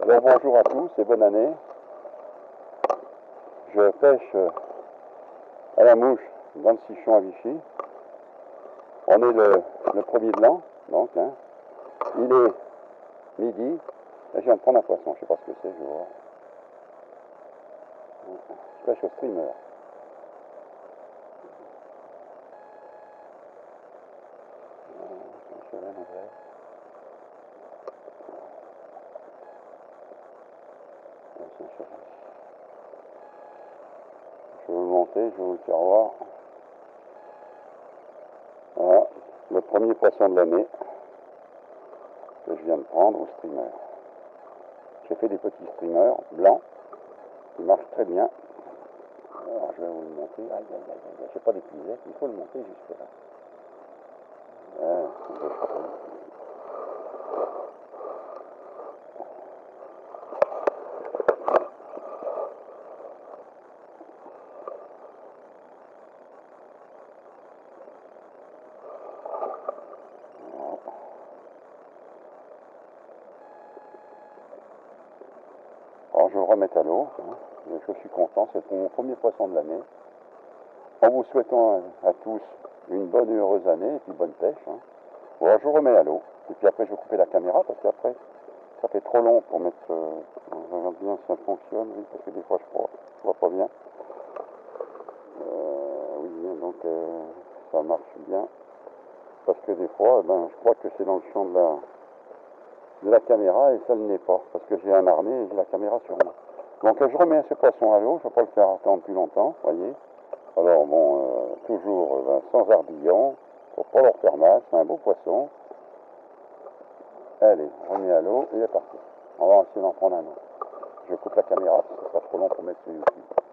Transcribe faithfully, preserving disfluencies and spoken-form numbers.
Alors bonjour à tous et bonne année. Je pêche à la mouche dans le Sichon à Vichy. On est le, le premier de l'an, donc hein. Il est midi et je viens de prendre un poisson, je sais pas ce que c'est, je vais voir. Je pêche au streamer. Je vais le monter, je vais vous le faire voir. Voilà, le premier poisson de l'année que je viens de prendre au streamer. J'ai fait des petits streamers blancs qui marchent très bien. Alors je vais vous le monter. Aïe aïe aïe aïe, j'ai pas d'épuisette, il faut le monter jusque là. Ah, alors je vais le remettre à l'eau, hein. Je suis content, c'est mon premier poisson de l'année. En vous souhaitant à tous une bonne et heureuse année et puis bonne pêche. Hein. Bon, alors je remets à l'eau et puis après je vais couper la caméra parce qu'après ça fait trop long pour mettre... Euh, on regarde bien si ça fonctionne, oui, parce que des fois je, crois, je vois pas bien. Euh, oui, donc euh, ça marche bien. Parce que des fois, ben, je crois que c'est dans le champ de la, de la caméra et ça ne l'est pas. Parce que j'ai un harnais et j'ai la caméra sur moi. Donc je remets ce poisson à l'eau, je ne vais pas le faire attendre plus longtemps, voyez. Alors bon, euh, toujours ben, sans arbillon, il ne faut pas leur faire mal, c'est un beau poisson. Allez, on remet à l'eau et il est parti. On va essayer d'en prendre un autre. Je coupe la caméra, parce que ce sera trop long pour mettre sur YouTube.